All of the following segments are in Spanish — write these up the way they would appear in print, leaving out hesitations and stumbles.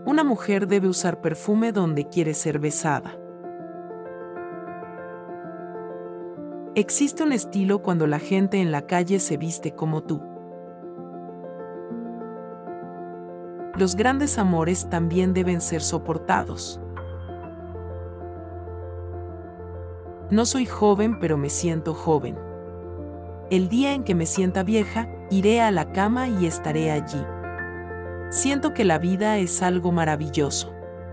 Una mujer debe usar perfume donde quiere ser besada. Existe un estilo cuando la gente en la calle se viste como tú. Los grandes amores también deben ser soportados. No soy joven, pero me siento joven. El día en que me sienta vieja, iré a la cama y estaré allí. Siento que la vida es algo maravilloso.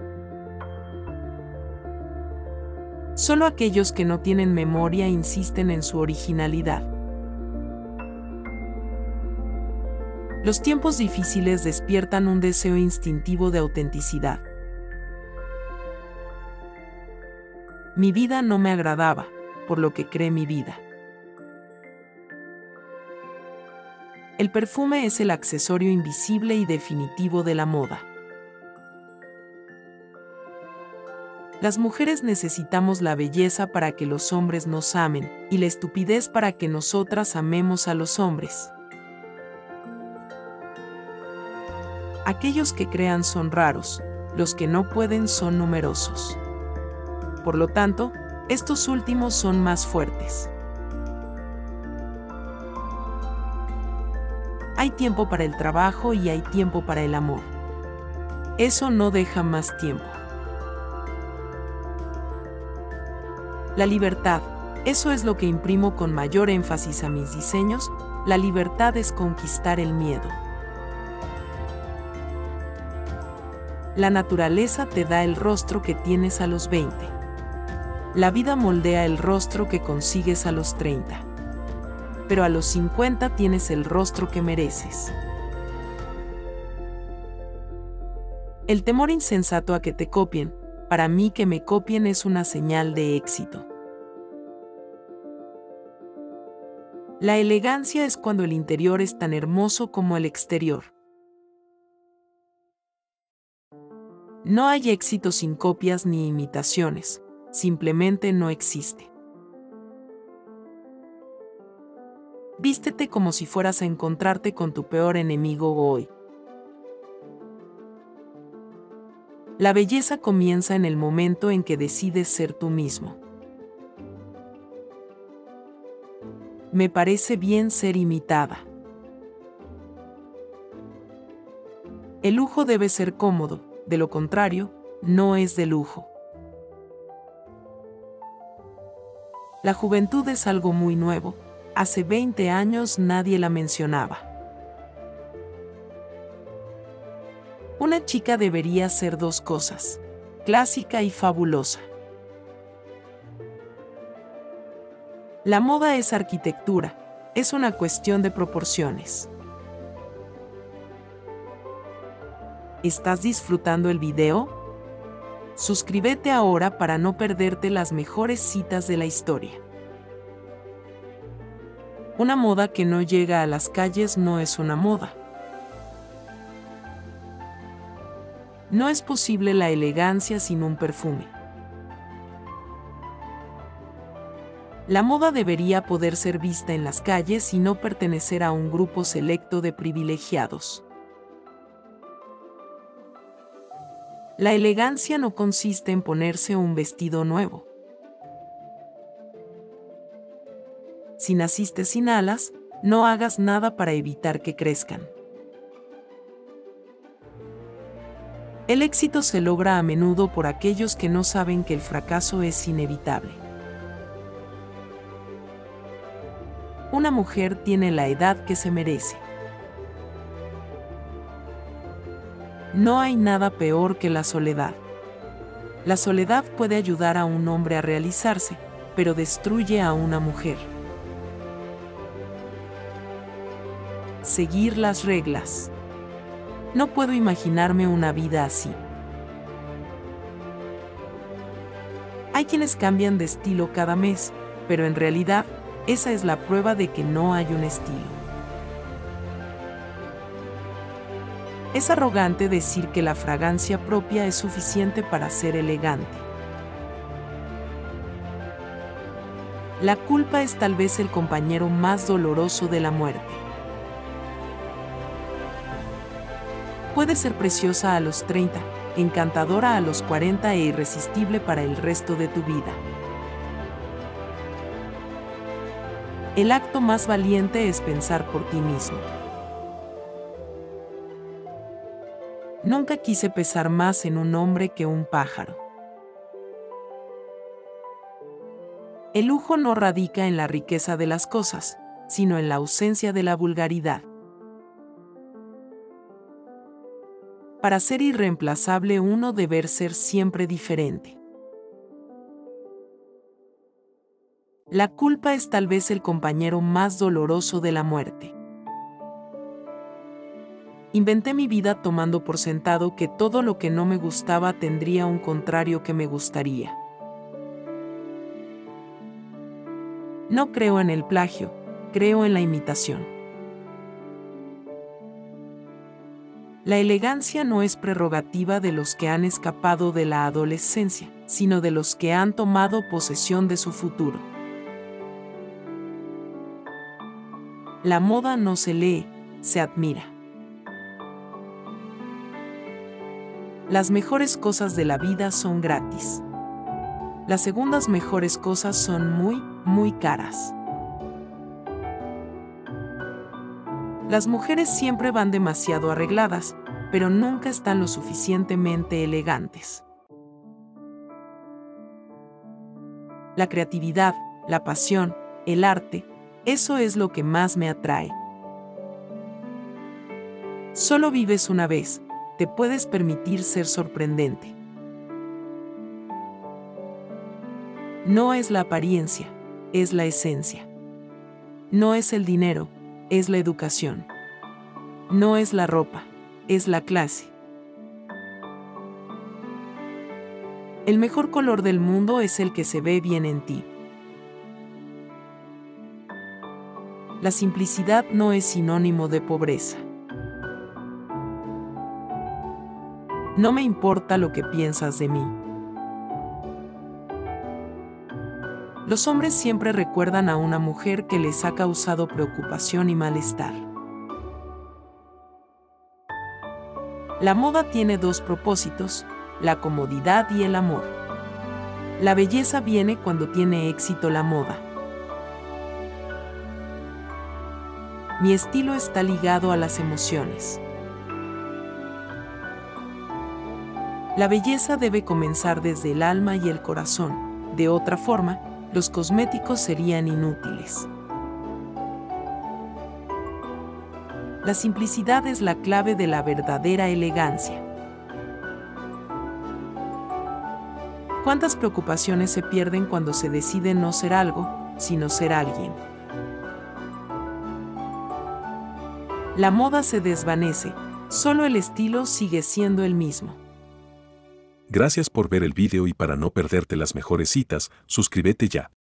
Solo aquellos que no tienen memoria insisten en su originalidad. Los tiempos difíciles despiertan un deseo instintivo de autenticidad. Mi vida no me agradaba, por lo que creé mi vida. El perfume es el accesorio invisible y definitivo de la moda. Las mujeres necesitamos la belleza para que los hombres nos amen, y la estupidez para que nosotras amemos a los hombres. Aquellos que crean son raros, los que no pueden son numerosos. Por lo tanto, estos últimos son más fuertes. Hay tiempo para el trabajo y hay tiempo para el amor. Eso no deja más tiempo. La libertad, eso es lo que imprimo con mayor énfasis a mis diseños. La libertad es conquistar el miedo. La naturaleza te da el rostro que tienes a los 20. La vida moldea el rostro que consigues a los 30. Pero a los 50 tienes el rostro que mereces. El temor insensato a que te copien, para mí que me copien es una señal de éxito. La elegancia es cuando el interior es tan hermoso como el exterior. No hay éxito sin copias ni imitaciones, simplemente no existe. Vístete como si fueras a encontrarte con tu peor enemigo hoy. La belleza comienza en el momento en que decides ser tú mismo. Me parece bien ser imitada. El lujo debe ser cómodo, de lo contrario, no es de lujo. La juventud es algo muy nuevo. Hace 20 años nadie la mencionaba. Una chica debería ser dos cosas, clásica y fabulosa. La moda es arquitectura, es una cuestión de proporciones. ¿Estás disfrutando el video? Suscríbete ahora para no perderte las mejores citas de la historia. Una moda que no llega a las calles no es una moda. No es posible la elegancia sin un perfume. La moda debería poder ser vista en las calles y no pertenecer a un grupo selecto de privilegiados. La elegancia no consiste en ponerse un vestido nuevo. Si naciste sin alas, no hagas nada para evitar que crezcan. El éxito se logra a menudo por aquellos que no saben que el fracaso es inevitable. Una mujer tiene la edad que se merece. No hay nada peor que la soledad. La soledad puede ayudar a un hombre a realizarse, pero destruye a una mujer. Seguir las reglas. No puedo imaginarme una vida así. Hay quienes cambian de estilo cada mes, pero en realidad, esa es la prueba de que no hay un estilo. Es arrogante decir que la fragancia propia es suficiente para ser elegante. La culpa es tal vez el compañero más doloroso de la muerte. Puede ser preciosa a los 30, encantadora a los 40 e irresistible para el resto de tu vida. El acto más valiente es pensar por ti mismo. Nunca quise pesar más en un hombre que un pájaro. El lujo no radica en la riqueza de las cosas, sino en la ausencia de la vulgaridad. Para ser irreemplazable uno debe ser siempre diferente. La culpa es tal vez el compañero más doloroso de la muerte. Inventé mi vida tomando por sentado que todo lo que no me gustaba tendría un contrario que me gustaría. No creo en el plagio, creo en la imitación. La elegancia no es prerrogativa de los que han escapado de la adolescencia, sino de los que han tomado posesión de su futuro. La moda no se lee, se admira. Las mejores cosas de la vida son gratis. Las segundas mejores cosas son muy caras. Las mujeres siempre van demasiado arregladas, pero nunca están lo suficientemente elegantes. La creatividad, la pasión, el arte, eso es lo que más me atrae. Solo vives una vez, te puedes permitir ser sorprendente. No es la apariencia, es la esencia. No es el dinero, es la educación. No es la ropa, es la clase. El mejor color del mundo es el que se ve bien en ti. La simplicidad no es sinónimo de pobreza. No me importa lo que piensas de mí. Los hombres siempre recuerdan a una mujer que les ha causado preocupación y malestar. La moda tiene dos propósitos, la comodidad y el amor. La belleza viene cuando tiene éxito la moda. Mi estilo está ligado a las emociones. La belleza debe comenzar desde el alma y el corazón, de otra forma, los cosméticos serían inútiles. La simplicidad es la clave de la verdadera elegancia. ¿Cuántas preocupaciones se pierden cuando se decide no ser algo, sino ser alguien? La moda se desvanece, solo el estilo sigue siendo el mismo. Gracias por ver el video y para no perderte las mejores citas, suscríbete ya.